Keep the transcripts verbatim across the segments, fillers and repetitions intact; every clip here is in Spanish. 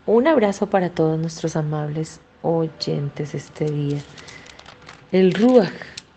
Un abrazo para todos nuestros amables oyentes este día. El Ruach,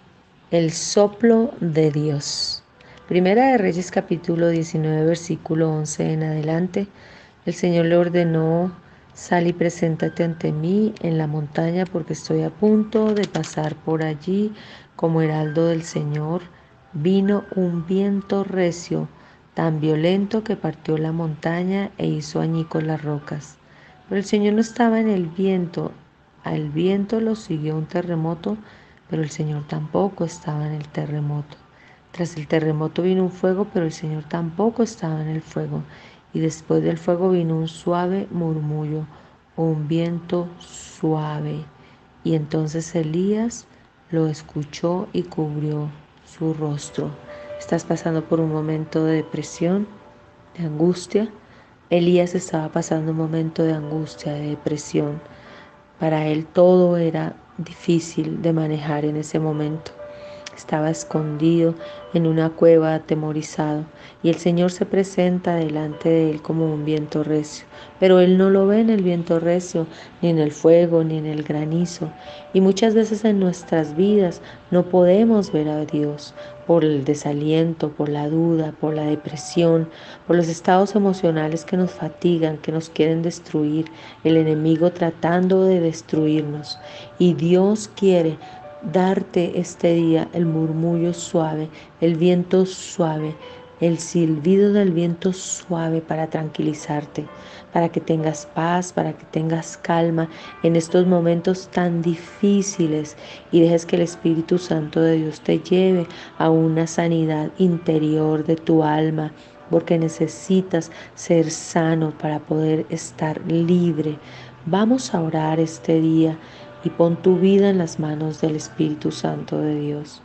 el soplo de Dios. Primera de Reyes capítulo diecinueve versículo once en adelante. El Señor le ordenó: sal y preséntate ante mí en la montaña, porque estoy a punto de pasar por allí como heraldo del Señor. Vino un viento recio, tan violento que partió la montaña e hizo añicos las rocas. Pero el Señor no estaba en el viento. Al viento lo siguió un terremoto, pero el Señor tampoco estaba en el terremoto. Tras el terremoto vino un fuego, pero el Señor tampoco estaba en el fuego. Y después del fuego vino un suave murmullo, un viento suave. Y entonces Elías lo escuchó y cubrió su rostro. ¿Estás pasando por un momento de depresión, de angustia? Elías estaba pasando un momento de angustia, de depresión. Para él todo era difícil de manejar en ese momento. Estaba escondido en una cueva, atemorizado, y el Señor se presenta delante de él como un viento recio. Pero él no lo ve en el viento recio, ni en el fuego, ni en el granizo. Y muchas veces en nuestras vidas no podemos ver a Dios por el desaliento, por la duda, por la depresión, por los estados emocionales que nos fatigan, que nos quieren destruir, el enemigo tratando de destruirnos. Y Dios quiere darte este día el murmullo suave, el viento suave, el silbido del viento suave para tranquilizarte, para que tengas paz, para que tengas calma en estos momentos tan difíciles y dejes que el Espíritu Santo de Dios te lleve a una sanidad interior de tu alma, porque necesitas ser sano para poder estar libre. Vamos a orar este día y pon tu vida en las manos del Espíritu Santo de Dios.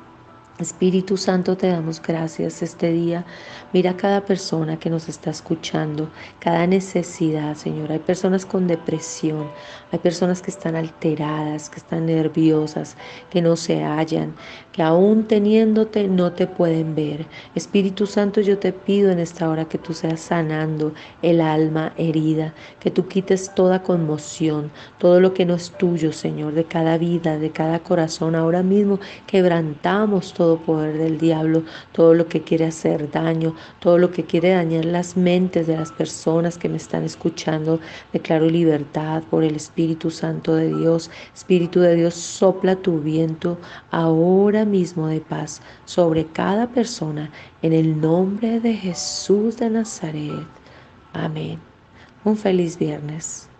Espíritu Santo, te damos gracias este día. Mira a cada persona que nos está escuchando, cada necesidad, Señor. Hay personas con depresión, hay personas que están alteradas, que están nerviosas, que no se hallan, que aún teniéndote no te pueden ver. Espíritu Santo, yo te pido en esta hora que tú seas sanando el alma herida, que tú quites toda conmoción, todo lo que no es tuyo, Señor, de cada vida, de cada corazón. Ahora mismo quebrantamos todo todo poder del diablo, todo lo que quiere hacer daño, todo lo que quiere dañar las mentes de las personas que me están escuchando. Declaro libertad por el Espíritu Santo de Dios. Espíritu de Dios, sopla tu viento ahora mismo de paz sobre cada persona en el nombre de Jesús de Nazaret. Amén. Un feliz viernes.